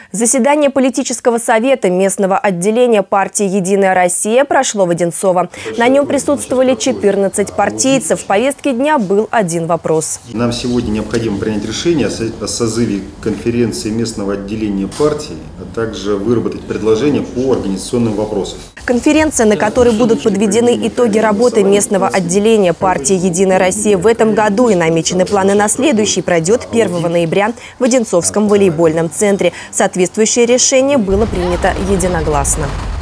Заседание политического совета местного отделения партии «Единая Россия» прошло в Одинцово. На нем присутствовали 14 партийцев. В повестке дня был один вопрос. Нам сегодня необходимо принять решение о созыве конференции местного отделения партии, а также выработать предложения по организационным вопросам. Конференция, на которой будут подведены итоги работы местного отделения партии «Единая Россия» в этом году и намечены планы на следующий, пройдет 1 ноября в Одинцовском волейбольном центре. Соответствующее решение было принято единогласно.